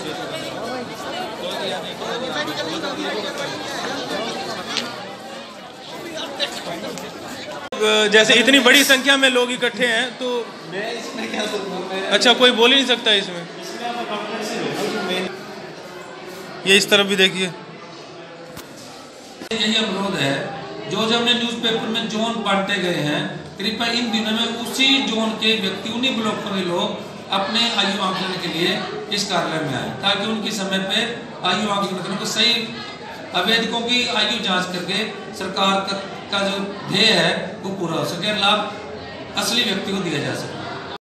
जैसे इतनी बड़ी संख्या में लोग इकट्ठे हैं तो मैं इसमें क्या करूँ? अच्छा, कोई बोल ही नहीं सकता इसमें। ये इस तरफ भी देखिए। यही अनुरोध है, जो जो हमने न्यूज़पेपर में जोन बांटे गए हैं, कृपया इन दिनों में उसी जोन के व्यक्ति, उन्हीं ब्लॉकों के लोग अपने आयु आंकलन के लिए इस कार्यालय में आए, ताकि उनकी समय पे आयु आंकलन को सही आवेदकों की आयु जांच करके सरकार का जो ध्येय है वो पूरा हो सके, लाभ असली व्यक्ति को दिया जा सके।